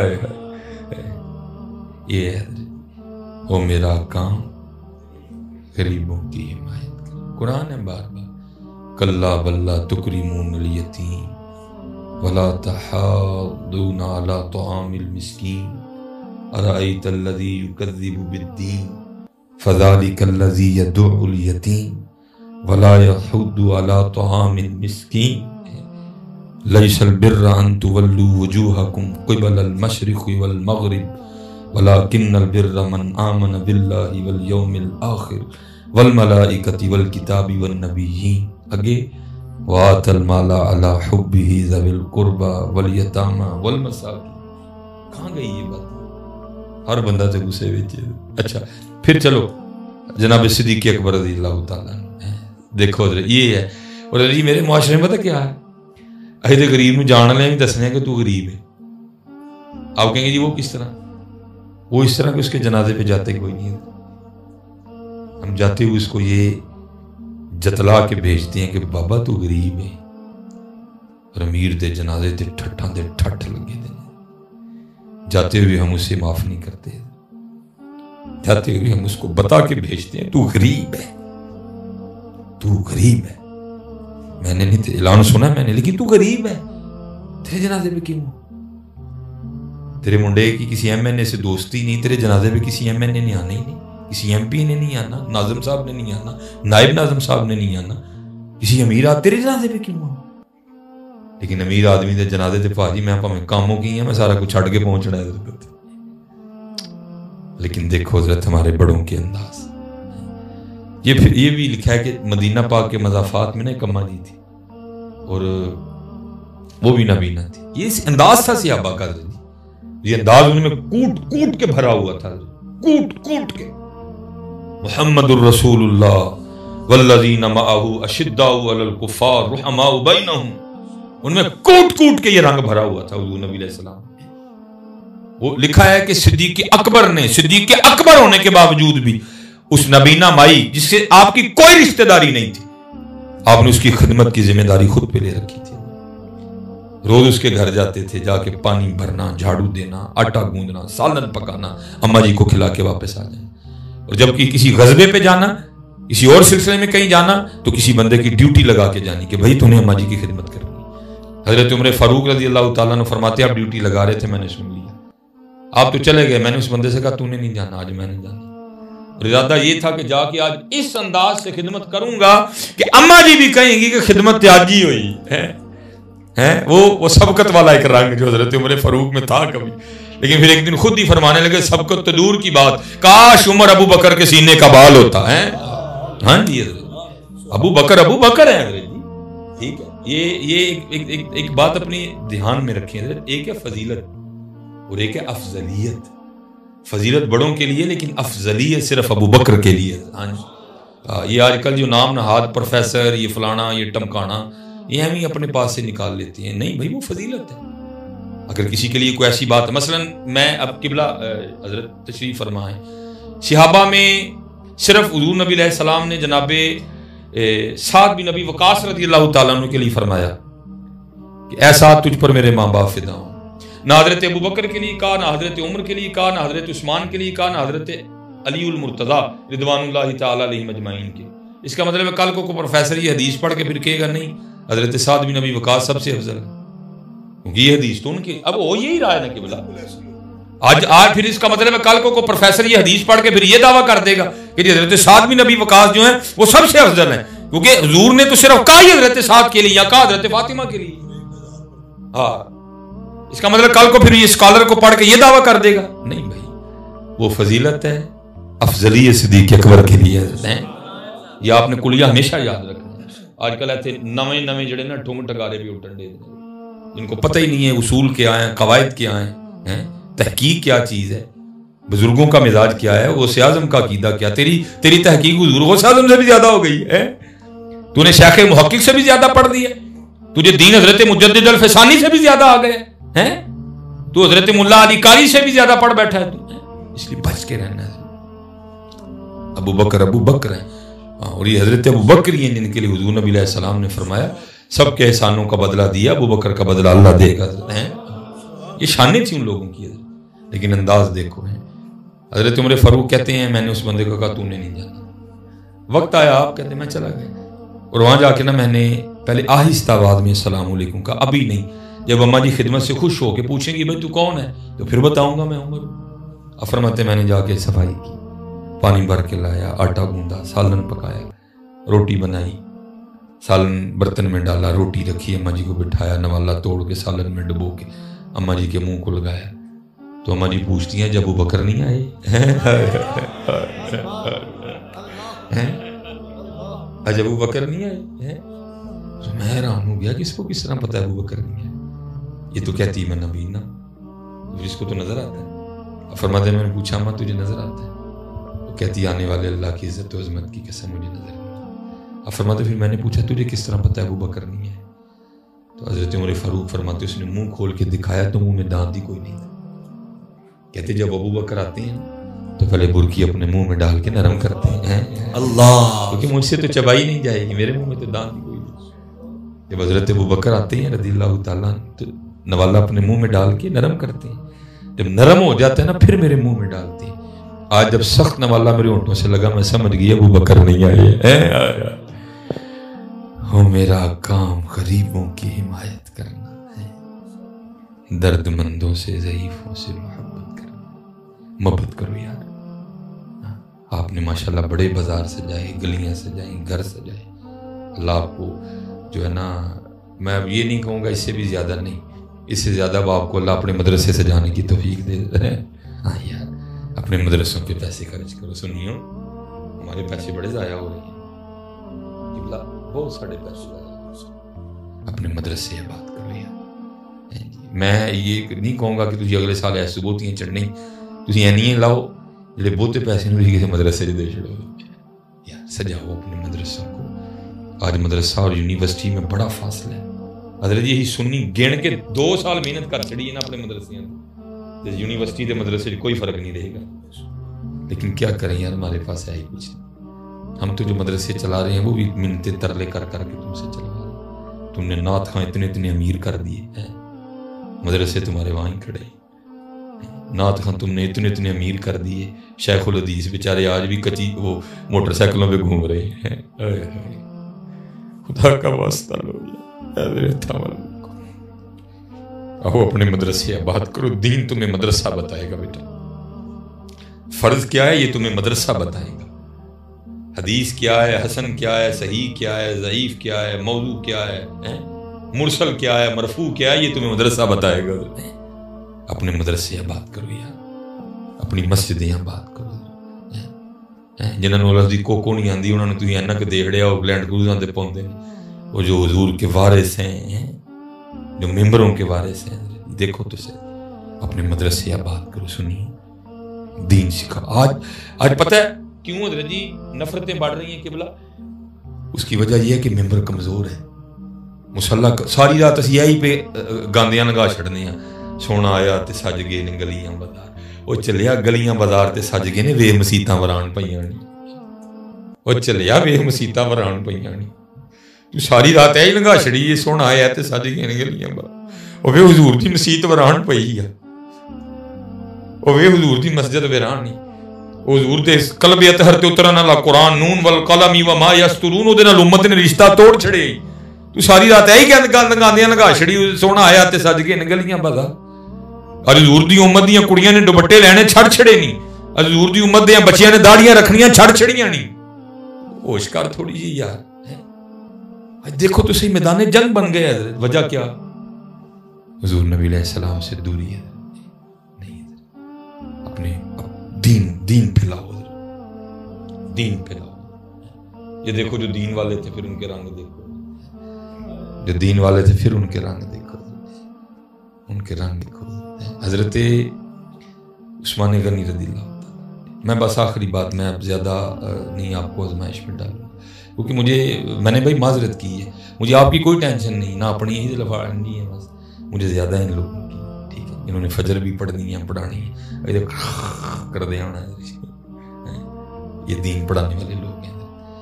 یہ ہے وہ میرا کام غریبوں کی حمایت. قرآن ہے بار بار، کلا بلا تکرمون الیتیم ولا تحاضون علی طعام المسکین ارأیت الذی یکذب بالدین فذلک الذی یدع الیتیم ولا یحض علی طعام المسکین لیس البر ان تولوا وجوہکم قبل المشرق والمغرب ولکن البر من آمن باللہ والیوم الآخر والملائکۃ والکتاب والنبیین. آگے وآت المال علی حبہ ذوی القربى والیتامى والمساکین. کہاں گئی یہ بات؟ ہر بندہ سے غصے ہوئے. اچھا پھر چلو جناب صدیق اکبر رضی اللہ تعالیٰ دیکھو یہ ہے. اور جی میرے معاشرے میں پتہ کیا ہے، اہل غریب میں جان لیں دسنے کہ تو غریب ہے. آپ کہیں گے جی وہ کس طرح؟ وہ اس طرح کہ اس کے جنازے پہ جاتے کوئی نہیں ہے. ہم جاتے ہوئے اس کو یہ جتلا کے بھیجتے ہیں کہ بابا تو غریب ہے، اور امیر دے جنازے دے ٹھٹھاں دے ٹھٹھ لگے دے. جاتے ہوئے ہم اسے معاف نہیں کرتے، جاتے ہوئے ہم اس کو بتا کے بھیجتے ہیں تو غریب ہے، تو غریب ہے. میں نے نہیں اعلان سنا میں نے، لیکن تو غریب ہے، تیرے جنازے پہ کیوں؟ تیرے منڈے کی کسی ایم این اے سے دوستی نہیں، تیرے جنازے پہ کسی ایم این اے نے آنا ہی نہیں، کسی ایم پی نے نہیں آنا، ناظم صاحب نے نہیں آنا، نائب ناظم صاحب نے نہیں آنا، کسی امیر تیرے جنازے پہ کیوں آنا؟ لیکن امیر آدمی دے جنازے تے پاجی میں پاویں کاموں کی ہیں، میں سارا کچھ چھڑ کے پہنچنا ہے. لیکن دیکھو حضرت ہمارے بڑوں کے انداز. یہ بھی لکھا ہے کہ مدینہ پاک کے مضافات میں نا ایک اماں جی تھی اور وہ بھی نابینا تھی. یہ انداز تھا صحابہ کا. یہ انداز ان میں کوٹ کوٹ کے بھرا ہوا تھا, کوٹ کوٹ کے. محمد الرسول اللہ والذین معہ اشداء علی الکفار رحماء بینہم. ان میں کوٹ کوٹ کے یہ رنگ بھرا ہوا تھا حضور نبی علیہ السلام. وہ لکھا ہے کہ صدیق اکبر نے, صدیق اکبر ہونے کے باوجود بھی اس نبینا مائی جس سے آپ کی کوئی رشتہ داری نہیں تھی, آپ نے اس کی خدمت کی ذمہ داری خود پہ لے رکھی تھی. روز اس کے گھر جاتے تھے, جا کے پانی بھرنا, جھاڑو دینا, آٹا گوندنا, سالن پکانا, اماں جی کو کھلا کے واپس آ جائیں. اور جب کہ کسی غزبے پہ جانا, کسی اور سلسلے میں کہیں جانا, تو کسی بندے کی ڈیوٹی لگا کے جانی کہ بھائی تو نے اماں جی کی خدمت کرنی. حضرت عمر فاروق رضی اللہ تعالیٰ نے فرماتے آپ ڈیوٹی لگا رہے تھے, میں نے سن لیا, آپ تو چلے گئے. میں نے اس بندے سے کہا تو نے نہیں جانا, آج میں نے جانا. اور ارادہ یہ تھا کہ جا کے آج اس انداز سے خدمت کروں گا کہ اماں جی بھی کہیں گی کہ خدمت تیاگی ہوئی ہے. وہ سبقت والا ایک رنگ جو حضرت عمر فاروق میں تھا کبھی. لیکن پھر ایک دن خود ہی فرمانے لگے سبقت تو دور کی بات, کاش عمر ابو بکر کے سینے کا بال ہوتا ہے. ہاں جی ابو بکر ہے حضرت جی. ٹھیک ہے, یہ ایک بات اپنی دھیان میں رکھیں حضرت. ایک ہے فضیلت اور ایک ہے افضلیت. فضیلت بڑوں کے لیے لیکن افضلیت صرف ابو بکر کے لیے. یہ آج کل جو نام نہاد پروفیسر, یہ فلانا, یہ ٹمکانا, یہ ہم ہی اپنے پاس سے نکال لیتے ہیں. نہیں بھائی, وہ فضیلت ہے. اگر کسی کے لیے کوئی ایسی بات ہے, مثلا میں اب قبلہ حضرت تشریف فرمائیں, صحابہ میں صرف حضور نبی علیہ السلام نے جناب سعد بن نبی وقاص رضی اللہ تعالیٰ عنہ کے لیے فرمایا کہ اے سعد تجھ پر میرے ماں باپ فدا ہوں. نہ حضرت ابو بکر کے لیے کہا, نہ حضرت عمر کے لیے کہا, نہ حضرت عثمان کے لیے کہا, نہ حضرت علی المرتضیٰ رضوان اللہ تعالی علیہ مجمعین کے. اس کا مطلب ہے کل کو کوئی پروفیسر یہ حدیث پڑھ کے پھر کہے گا نہیں حضرت سعد بن نبی وقاص سب سے افضل ہے, کیونکہ یہ حدیث تو ان کی اب وہ یہی رہا ہے نا کہ بلا آج پھر اس کا مطلب ہے کل کو کوئی پروفیسر یہ حدیث پڑھ کے پھر یہ دعویٰ کر دے گا کہ حضرت سعد بن نبی وقاص جو ہیں وہ سب سے افضل ہیں, کیونکہ حضور نے تو صرف کہا ہی حضرت سعد کے لیے یا کہا حضرت فاطمہ کے لیے. ہاں, اس کا مطلب کل کو پھر یہ اسکالر کو پڑھ کے یہ دعویٰ کر دے گا نہیں بھائی, وہ فضیلت ہے افضلیت صدیق اکبر کے لیے ہے. یہ آپ نے کلیہ ہمیشہ یاد رکھنا ہے. آج کل ایسے نویں جڑے نا ٹھونگ ٹکارے بھی اٹھن دے جن کو پتہ ہی نہیں ہے اصول کیا ہیں, قواعد کیا ہیں, تحقیق کیا چیز ہے, بزرگوں کا مزاج کیا ہے, غوث اعظم کا عقیدہ کیا. تیری تحقیق حضور غوث اعظم سے بھی زیادہ ہو گئی ہے. تو نے شیخ محقق سے بھی زیادہ پڑھ دیا, تجھے دین حضرت مجدد الفسانی سے بھی زیادہ آ گئے ہیں, تو حضرت ملا علی قاری سے بھی زیادہ پڑھ بیٹھا ہے تو. اس لیے بچ کے رہنا ہے. ابو بکر ہیں, اور یہ حضرت ابو بکر ہیں جن کے لیے حضور نبی علیہ السلام نے فرمایا سب کے احسانوں کا بدلہ دیا, ابو بکر کا بدلہ اللہ دے گا. یہ شانیں تھیں ان لوگوں کی, لیکن انداز دیکھو ہے. حضرت عمر فاروق کہتے ہیں میں نے اس بندے کو کہا تو نے نہیں جانا. وقت آیا, آپ کہتے ہیں میں چلا گیا, اور وہاں جا کے نا میں نے پہلے آہستہ آواز میں السلام علیکم کہا, ابھی نہیں. جب اماں جی خدمت سے خوش ہو کے پوچھیں گی بھائی تو کون ہے, تو پھر بتاؤں گا میں عمر. فرماتے میں نے جا کے صفائی کی, پانی بھر کے لایا, آٹا گوندا, سالن پکایا, روٹی بنائی, سالن برتن میں ڈالا, روٹی رکھی, اماں جی کو بٹھایا, نوالا توڑ کے سالن میں ڈبو کے اماں جی کے منہ کو لگایا. تو اماں جی پوچھتی ہیں جب ابو بکر نہیں آئے, جب ابو بکر نہیں آئے. تو میں حیران ہو گیا کہ اس کو کس طرح پتا ہے ابو بکر نہیں ہے. یہ تو کہتی ہے میں نبی نا, اس کو تو نظر آتا ہے. فرماتے میں نے پوچھا اماں تجھے نظر آتا ہے؟ وہ کہتی آنے والے اللہ کی عزت و عظمت کی قسم مجھے نظر نہیں. فرماتے پھر میں نے پوچھا تجھے کس طرح پتا ہے ابو بکر نہیں ہے؟ تو حضرت عمر فاروق فرماتے اس نے منہ کھول کے دکھایا تو منہ میں دانت ہی کوئی نہیں تھا. کہتے جب ابو بکر آتے ہیں تو پہلے برکی اپنے منہ میں ڈال کے نرم کرتے ہیں اللہ, کیونکہ مجھ سے تو چبائی نہیں جائے گی, میرے منہ میں تو دانت ہی کوئی نہیں. جب حضرت ابو بکر آتے ہیں رضی اللہ تعالیٰ تو نوالا اپنے منہ میں ڈال کے نرم کرتے ہیں. جب نرم ہو جاتا ہے نا پھر میرے منہ میں ڈالتے ہیں. آج جب سخت نوالا میرے ہونٹوں سے لگا میں سمجھ گیا ابو بکر نہیں آئے. ہو میرا کام غریبوں کی حمایت کرنا ہے, درد مندوں سے ضعیفوں سے محبت کرنا. محبت کرو یار. آپ نے ماشاءاللہ بڑے بازار سجائے, گلیاں سجائیں, گھر سجائے. اللہ آپ کو جو ہے نا, میں اب یہ نہیں کہوں گا اس سے بھی زیادہ نہیں, اس سے زیادہ اب آپ کو اللہ اپنے مدرسے سجانے کی توفیق دے. ہاں یار اپنے مدرسوں پہ پیسے خرچ کرو. سنیو ہمارے پیسے بڑے ضائع ہو رہے ہیں, بہت سارے پیسے ضائع ہو رہے ہیں. اپنے مدرسے آباد کر لیا. میں یہ نہیں کہوں گا کہ تجھے اگلے سال ایسے بوتیاں چڑھنی, تھی اینی لاؤ جڑے بہتے پیسے نہیں کسی مدرسے دے چھڑو. یار سجاؤ اپنے مدرسوں کو. آج مدرسہ اور یونیورسٹی میں بڑا فاصلہ ہے. حضرت یہی سنی گن کے 2 سال محنت کر چڑی ہے نا اپنے مدرسے. یونیورسٹی کے مدرسے کوئی فرق نہیں رہے گا. لیکن کیا کریں یار, ہمارے پاس ہے ہی کچھ. ہم تو جو مدرسے چلا رہے ہیں وہ بھی منتیں ترلے کر کر کے تم سے چلوا رہے ہیں. تم نے نعت خواں اتنے امیر کر دیے ہیں, مدرسے تمہارے وہاں ہی کھڑے. نعت خواں تم نے اتنے امیر کر دیے. شیخ الحدیث بیچارے آج بھی کچی وہ موٹر سائیکلوں پہ گھوم رہے ہیں. خدا کا واسطہ لو آؤ اپنے مدرسے آباد کرو. دین تمہیں مدرسہ بتائے گا بیٹا. فرض کیا ہے یہ تمہیں مدرسہ بتائے گا. حدیث کیا ہے, حسن کیا ہے, صحیح کیا ہے, ضعیف کیا ہے, موضوع کیا ہے, مرسل کیا ہے, مرفوع کیا ہے, یہ تمہیں مدرسہ بتائے گا. اپنے مدرسے آباد کرو یار, اپنی مسجدیں آباد کرو. جنہوں نے لفظی کوکو نہیں آتی انہوں نے تھی اینک دیکھڑیا وہ لینڈ کروزاں تے پاؤندے نے. وہ جو حضور کے وارث ہیں, جو ممبروں کے وارث ہیں, دیکھو تو سے اپنے مدرسے آباد کرو. سنیے دین سکھا. آج پتہ ہے کیوں حضرت جی نفرتیں بڑھ رہی ہیں قبلہ؟ اس کی وجہ یہ ہے کہ ممبر کمزور ہے. مسلح ساری رات اسی یہی پہ گاندیاں لگا چھڑنے ہیں. سونا آیا تے سج گئے نے گلیاں بازار. وہ چلیا گلیاں بازار تے سج گئے نے وے مسیتاں وران پئیاں نہیں. وہ چلیا وے مسیتاں وران پئیاں نہیں. تو ساری رات یہی لگا چھڑی یہ سونا آیا تے سج گئے نے گلیاں بازار. وہ وے حضور دی مسیت وران پئی ہے. وہ وے حضور دی مسجد ویران نہیں. حضور دے قلب اطہر تے اترن والا قرآن نون والقلم وما یسطرون دے نال امت نے رشتہ توڑ چھڑے. تو ساری رات یہی گاندیاں لگا چھڑی سونا آیا تے سج گئے نے گلیاں بازار. اور حضور دی امت دیاں کڑیاں نے دوپٹے لینے چھڑ چھڑے نہیں. حضور دی امت دیاں بچیاں نے داڑیاں رکھنیاں چھڑ چھڑیاں نہیں. ہوش کر تھوڑی جی یار. دیکھو تو صحیح میدان جنگ بن گئے حضرت. وجہ کیا؟ حضور نبی علیہ السلام سے دوری ہے. نہیں اپنے دین پھیلاؤ, دین پھیلاؤ. یہ دیکھو جو دین والے تھے پھر ان کے رنگ دیکھو. جو دین والے تھے پھر ان کے رنگ دیکھو, ان کے رنگ دیکھو. حضرت عثمان غنی رضی اللہ عنہ. میں بس آخری بات, میں اب زیادہ نہیں آپ کو آزمائش میں ڈالوں کیونکہ میں نے بھائی معذرت کی ہے. مجھے آپ کی کوئی ٹینشن نہیں, نہ اپنی ہی لفاڑنی ہے. بس مجھے زیادہ ان لوگوں کی, ٹھیک ہے, انہوں نے فجر بھی پڑھنی ہے پڑھانی ہے کر دیا ہونا. یہ دین پڑھانے والے لوگ ہیں.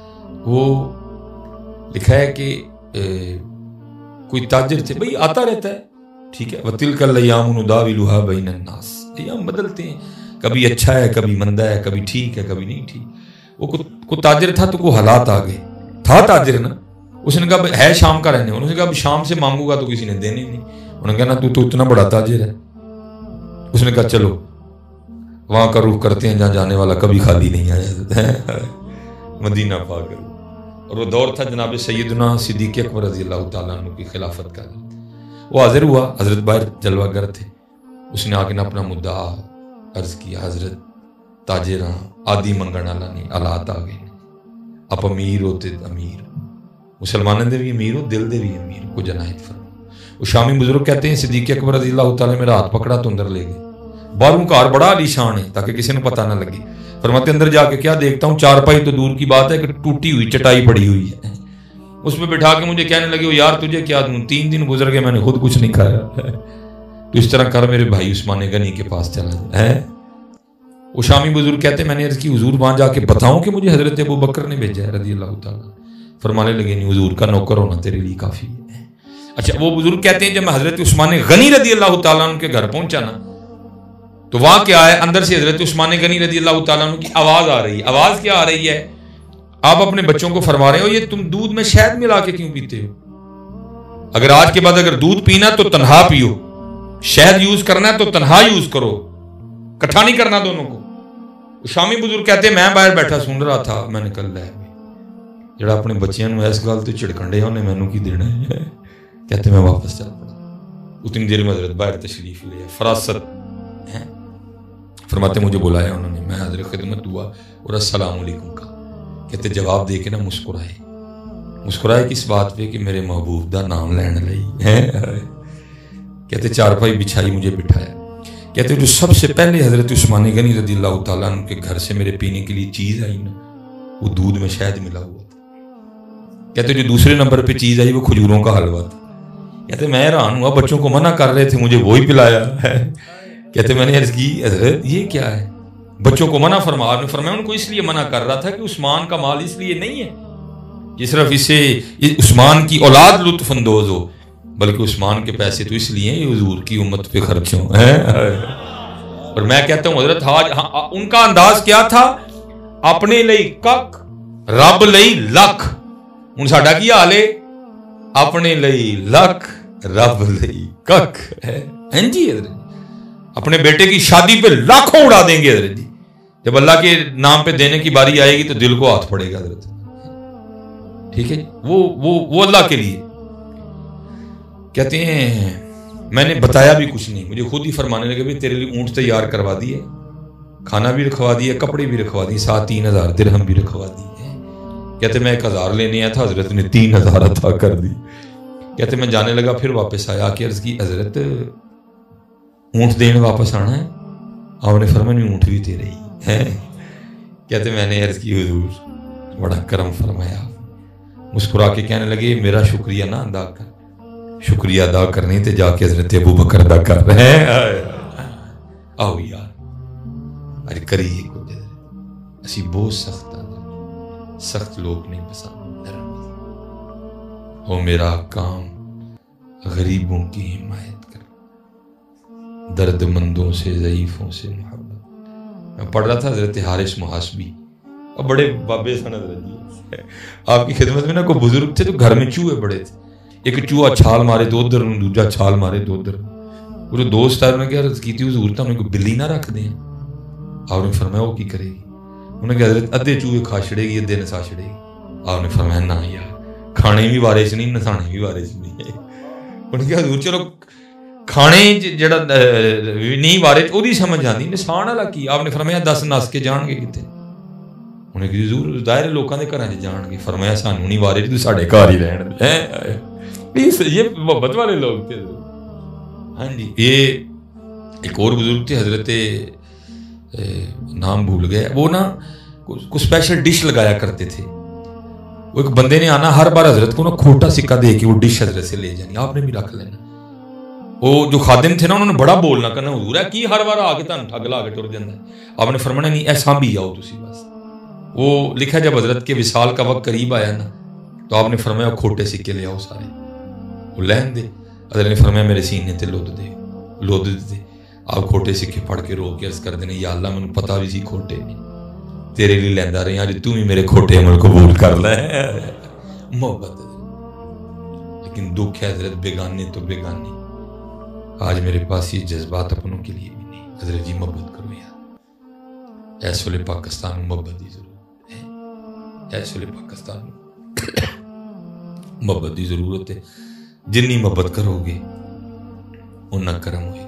وہ لکھا ہے کہ کوئی تاجر تھے, بھائی آتا رہتا ہے, ٹھیک ہے, وَتِلْكَ الْأَيَّامُ نُدَاوِلُهَا بَيْنَ النَّاسِ. ایام بدلتے ہیں, کبھی اچھا ہے کبھی مندہ ہے, کبھی ٹھیک ہے کبھی نہیں ٹھیک. وہ کو تاجر تھا تو کو حالات آ گئے. تھا تاجر نا, اس نے کہا ہے شام کا رہنے, انہوں نے کہا شام سے مانگوں گا تو کسی نے دینے نہیں. انہوں نے کہا نا تو اتنا بڑا تاجر ہے. اس نے کہا چلو وہاں کا رخ کرتے ہیں جہاں جانے والا کبھی خالی نہیں آیا, مدینہ پاک. اور وہ دور تھا جناب سیدنا صدیق اکبر رضی اللہ تعالیٰ عنہ کی خلافت کا. وہ حاضر ہوا, حضرت باہر جلوہ گر تھے. اس نے آ کے اپنا مدعا عرض کیا, حضرت تاجراں آدی منگن والا نہیں, آلات آ گئے. آپ امیر ہوتے امیر, مسلمانوں دے بھی امیر ہو, دل دے بھی امیر کو جنایت فرمو. وہ شامی بزرگ کہتے ہیں صدیق اکبر رضی اللہ تعالیٰ میرا ہاتھ پکڑا تو اندر لے گئے. باہروں کار بڑا عالی شان ہے تاکہ کسی نے پتہ نہ لگے. فرماتے اندر جا کے کیا دیکھتا ہوں, چارپائی تو دور کی بات ہے کہ ٹوٹی ہوئی چٹائی پڑی ہوئی ہے. اس میں بٹھا کے مجھے کہنے لگے, یار تجھے کیا دوں, 3 دن گزر گئے میں نے خود کچھ نہیں کھایا. تو اس طرح کر میرے بھائی عثمان غنی کے پاس چلا جائے. وہ شامی بزرگ کہتے ہیں میں نے عرض کی حضور وہاں جا کے بتاؤں کہ مجھے حضرت ابو بکر نے بھیجا ہے رضی اللہ تعالیٰ. فرمانے لگے نہیں, حضور کا نوکر ہونا تیرے لیے کافی ہے. اچھا وہ بزرگ کہتے ہیں جب میں حضرت عثمان غنی رضی اللہ تعالیٰ عنہ کے گھر پہنچا نا تو وہاں کیا ہے, اندر سے حضرت عثمان غنی رضی اللہ تعالیٰ عنہ کی آواز آ رہی ہے. آواز کیا آ رہی ہے؟ آپ اپنے بچوں کو فرما رہے ہو یہ تم دودھ میں شہد ملا کے کیوں پیتے ہو؟ اگر آج کے بعد اگر دودھ پینا تو تنہا پیو, شہد یوز کرنا ہے تو تنہا یوز کرو, کٹھا نہیں کرنا دونوں کو. شامی بزرگ کہتے ہیں میں باہر بیٹھا سن رہا تھا, میں نے کل لے جڑا اپنے بچیاں نو اس گل تے چڑکنڈے انہیں مینوں کی دینا ہے. کہتے میں واپس چل پڑا. اتنی دیر میں حضرت باہر تشریف لے, فراست فرماتے مجھے بلایا انہوں نے, میں حاضر خدمت ہوا اور السلام علیکم کا. کہتے جواب دے کے نا مسکرائے کس بات پہ کہ میرے محبوب دا نام لین لئی. کہتے چارپائی بچھائی مجھے بٹھایا. کہتے جو سب سے پہلے حضرت عثمان غنی رضی اللہ تعالیٰ عنہ کے گھر سے میرے پینے کے لیے چیز آئی نا, وہ دودھ میں شہد ملا ہوا تھا. کہتے جو دوسرے نمبر پہ چیز آئی وہ کھجوروں کا حلوہ تھا. کہتے میں حیران ہوا, بچوں کو منع کر رہے تھے مجھے وہی پلایا. کہتے میں نے عرض کی حضرت یہ کیا ہے؟ بچوں کو منع فرمایا. آپ نے فرمایا ان کو اس لیے منع کر رہا تھا کہ عثمان کا مال اس لیے نہیں ہے کہ صرف اسے عثمان کی اولاد لطف اندوز ہو, بلکہ عثمان کے پیسے تو اس لیے ہیں یہ حضور کی امت پہ خرچ ہوں. اور میں کہتا ہوں حضرت ان کا انداز کیا تھا, اپنے لئی کک رب لئی لکھ. ہن ساڈا کی حال ہے, اپنے لئی لکھ رب لئی کک. ہیں جی حضرت اپنے بیٹے کی شادی پہ لاکھوں اڑا دیں گے حضرت جی, جب اللہ کے نام پہ دینے کی باری آئے گی تو دل کو ہاتھ پڑے گا حضرت. ٹھیک ہے, وہ اللہ کے لیے. کہتے ہیں میں نے بتایا بھی کچھ نہیں, مجھے خود ہی فرمانے لگے بھی تیرے لیے اونٹ تیار کروا دیے, کھانا بھی رکھوا دیا, کپڑے بھی رکھوا دیے, ساتھ 3000 درہم بھی رکھوا دیے. کہتے میں 1000 لینے آیا تھا, حضرت نے 3000 عطا کر دی. کہتے میں جانے لگا, پھر واپس آیا کہ عرض کی حضرت اونٹ دینے واپس آنا ہے؟ آپ نے فرمایا نہیں اونٹ بھی تیرے ہی ہے. کہتے میں نے عرض کی حضور بڑا کرم فرمایا. مسکرا کے کہنے لگے میرا شکریہ نہ ادا کر, شکریہ ادا کرنے تے جا کے حضرت ابو بکر ادا کر رہے ہیں. آؤ یار ارے کریے کچھ, اسی بہت سخت لوگ نہیں پسند. ہو میرا کام غریبوں کی حمایت کر, درد مندوں سے ضعیفوں سے محبت. میں پڑھ رہا تھا حضرت حارث محاسبی, اب بڑے بابے سن حضرت جی آپ کی خدمت میں نا کوئی بزرگ تھے تو گھر میں چوہے بڑے تھے. ایک چوہا چھال مارے تو ادھر, دوجا چھال مارے تو ادھر. وہ جو دوست آئے انہوں نے کیا عرض کی تھی حضور تھا, انہیں کوئی بلی نہ رکھ دیں. آپ نے فرمایا وہ کی کرے گی؟ انہوں نے کہا حضرت ادھے چوہے کھا چھڑے گی ادھے نسا چھڑے گی. آپ نے فرمایا نہ یار کھانے بھی وارے چ نہیں نسانے بھی وارے چ نہیں. انہوں نے کہا حضور چلو کھانے جڑا نہیں وارے وہ سمجھ آتی, نسان والا کی؟ آپ نے فرمایا 10 نس کے جان گے کتنے؟ انہیں کہ حضور ظاہر لوکاں دے گھراں جان گے. فرمایا سانوں نہیں وارے تو ساڈے گھر ہی رہن دے. یہ محبت والے لوگ تھے. ہاں جی, یہ ایک اور بزرگ تھے حضرت نام بھول گئے, وہ نا کوئی اسپیشل ڈش لگایا کرتے تھے. وہ ایک بندے نے آنا ہر بار حضرت کو نا کھوٹا سکہ دے کے وہ ڈش حضرت سے لے جانی, آپ نے بھی رکھ لینا. وہ جو خادم تھے نا انہوں نے بڑا بولنا کرنا, حضور ہے کی ہر بار آ کے تہن ٹھگ لا کے ٹر جاتا ہے. آپ نے فرمانا نہیں ایسا بھی آؤ تسی بس. وہ لکھا جب حضرت کے وصال کا وقت قریب آیا نا تو آپ نے فرمایا کھوٹے سکے لے آؤ سارے, وہ لہن دے. حضرت نے فرمایا میرے سینے تے لود دے. آپ کھوٹے سکے پڑھ کے رو کے عرض کر دینے یا اللہ مجھے پتا بھی سی کھوٹے نہیں تیرے لیے لیندا رہے, آج تو ہی میرے کھوٹے عمل قبول کر لے. محبت ہے. لیکن دکھ ہے حضرت بیگانے تو بیگانے. آج میرے پاس یہ جذبات اپنوں کے لیے بھی نہیں. حضرت جی محبت کرو یار, ایس والے پاکستان میں محبت کی ضرورت ہے. ایس والے پاکستان میں محبت کی ضرورت ہے. جنی محبت کرو گے اتنا کرم ہوئے.